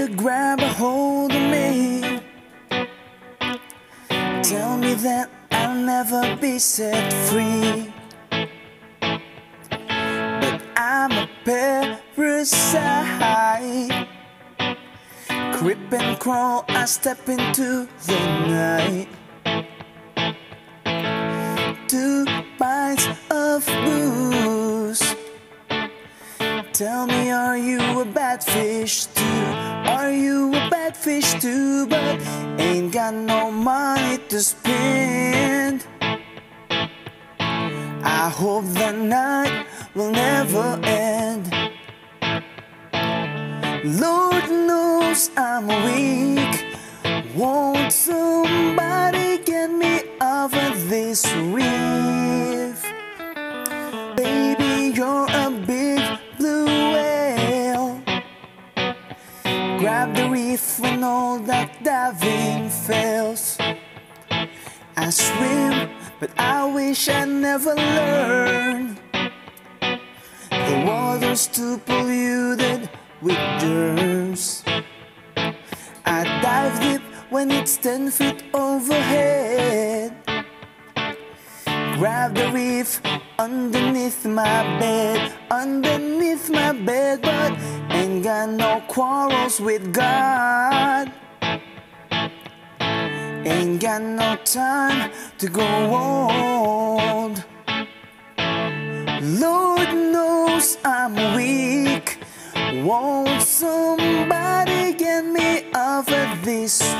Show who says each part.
Speaker 1: grab a hold of me. Tell me that I'll never be set free, but I'm a parasite. Creep and crawl, I step into the night. 2 bites of booze. Tell me, are you a bad fish too? Are you a bad fish too? But ain't got no money to spend. I hope the night will never end. Lord knows I'm weak. Won't somebody get me off of this reef? Baby, you're a big blue whale. Grab the reef when all that diving fails. I swim, but I wish I never learned. The water's too polluted with germs. I dive deep when it's 10 feet overhead. Grab the reef underneath my bed, but ain't got no quarrels with God. Ain't got no time to go old. Lord knows I'm weak. Won't somebody get me off of this